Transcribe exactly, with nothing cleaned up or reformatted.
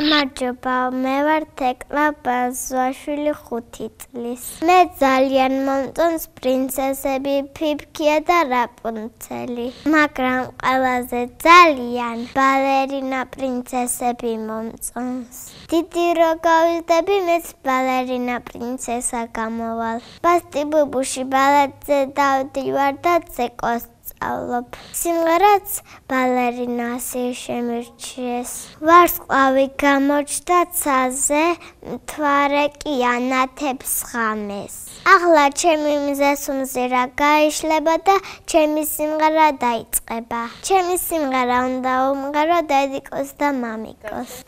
გამარჯობა, მე ვარ თეკლა ბაზუაშვილი ხუთი წლის. მე ძალიან მომწონს პრინცესები ფიფქია და რაპუნცელი. მაგრამ ყველაზე ძალიან ბალერინა პრინცესები მომწონს. დიდი რო გავიზრდები, მეც ბალერინა პრინცესა გამოვალ. ბასტიბუბუში ბალეტზე დავდივარ და ცეკოს სწავლობ. სიმღერაც ბალერინასი შემირჩიეს. ვარსკვლავი გამოჩნდა ცაზე, მთვარე კი ანათებს ღამეს. ახლა ჩემი მზესუმზირა გაიშლება და ჩემი სიმღერა დაიწყება. ჩემი სიმღერა უნდა უმღერო დედიკოს და მამიკოს.